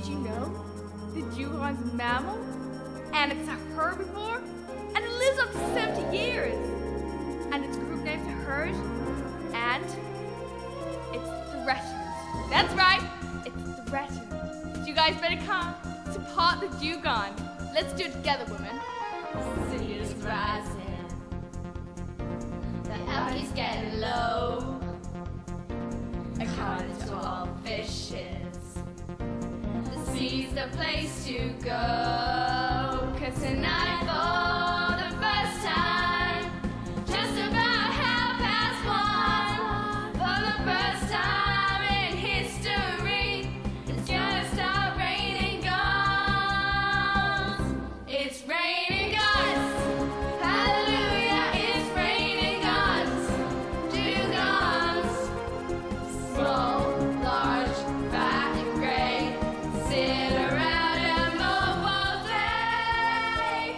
you know the Dugongs is a mammal? And it's a herbivore? And it lives up to 70 years! And its group name's a herd? And it's threatened. That's right, it's threatened. So you guys better come support the Dugong. Let's do it together, women. The sea is rising, the algae's getting low, according to all fishes, the sea's the place to go. 'Cause tonight for the first time, just about 1:30, for the first time in history, it's gonna start raining gongs. It's raining gongs. Hallelujah, it's raining gongs. Dugongs. Small, large, fat and gray, sit around and mope all day.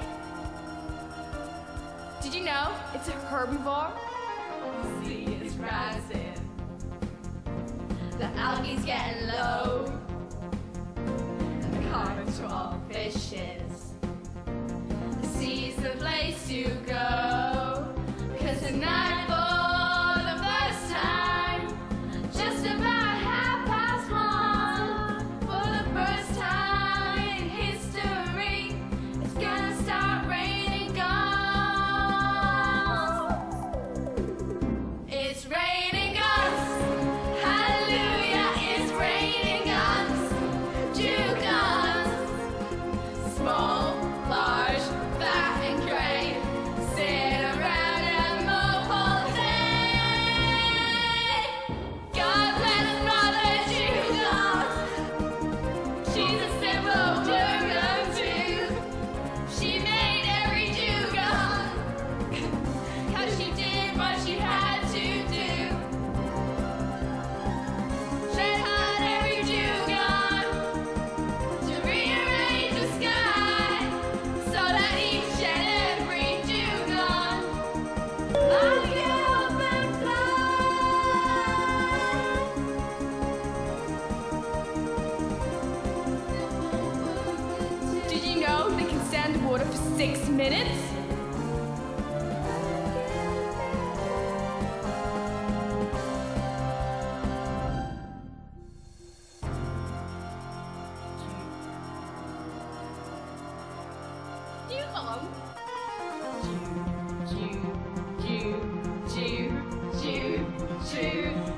Did you know it's a herbivore? The sea is rising, the algae's getting low, according to all fishes, the sea's the place to go. 'Cause tonight for the first time, just about 1:30, for the first time in history, it's gonna start raining gongs. It's raining gongs. Hallelujah, it's raining gongs. Dugongs. Small, large, fat and gray, sit around and mope all day. God bless Mother Dugongs. She's a simple dugong too. She made every dugong, 'cause she did what she had to do. She had every dugong to rearrange the sky, so that each and every dugong might get up and fly. Did you know they can stand in water for 6 minutes? Dugong. Chew, chew, chew, chew, chew, chew.